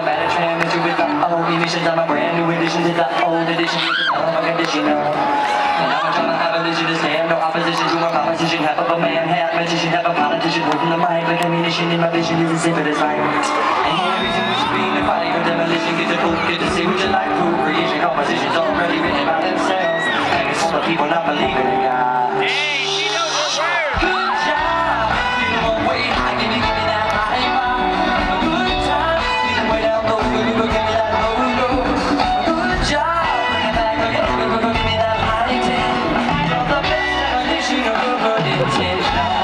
I'm at a transmission with the old emissions. I'm a brand new addition to the old edition. I'm a condition of. And I'm trying to have a vision to stand. No opposition to my proposition. Half of a man, half magician, half a politician. Holding the mic like ammunition. And my vision is as simple as violence. And the reason we should be in the fight for demolition. Get to cool, get to see what you like. Cool creation compositions already written by themselves. And it's full of people not believing in God. Hey, she knows her words. Good job. You know way high. Can you give me that high five? A good time. You know way down low. Will you go give me that low low? A good job. Bring it back again. Go give me that high ten. You're the best definition of a good intent.